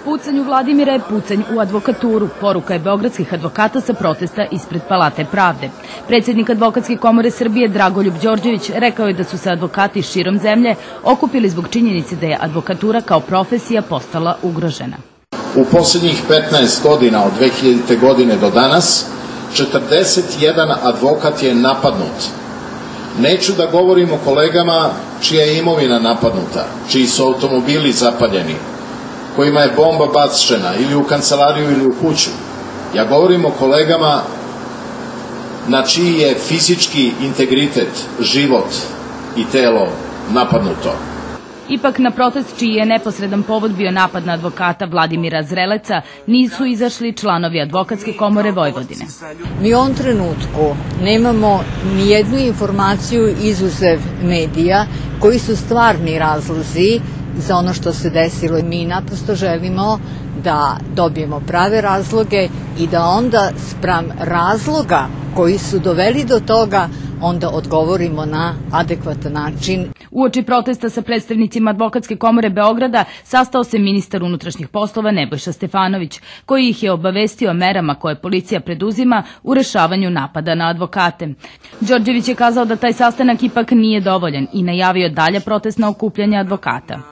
Pucanj u Vladimira je pucanj u advokaturu. Poruka je beogradskih advokata sa protesta ispred Palate pravde. Predsjednik Advokatske komore Srbije Dragoljub Đorđević rekao je da su se advokati širom zemlje okupili zbog činjenice da je advokatura kao profesija postala ugrožena. U posljednjih 15 godina od 2000. godine do danas 41 advokat je napadnut. Neću da govorim o kolegama čija je imovina napadnuta, čiji su automobili zapaljeni, kojima je bomba bačena ili u kancelariju ili u kuću. Ja govorim o kolegama na čiji je fizički integritet, život i telo napadnuto. Ipak na protest čiji je neposredan povod bio napad na advokata Vladimira Zreleca nisu izašli članovi Advokatske komore Vojvodine. Mi u ovom trenutku nemamo ni jednu informaciju izuzev medija koji su stvarni razlozi za ono što se desilo. Mi naprosto želimo da dobijemo prave razloge i da onda spram razloga koji su doveli do toga onda odgovorimo na adekvatan način. Uoči protesta sa predstavnicima Advokatske komore Beograda sastao se ministar unutrašnjih poslova Nebojša Stefanović, koji ih je obavestio o merama koje policija preduzima u rešavanju napada na advokate. Đorđević je kazao da taj sastanak ipak nije dovoljan i najavio dalje protestna okupljanja advokata.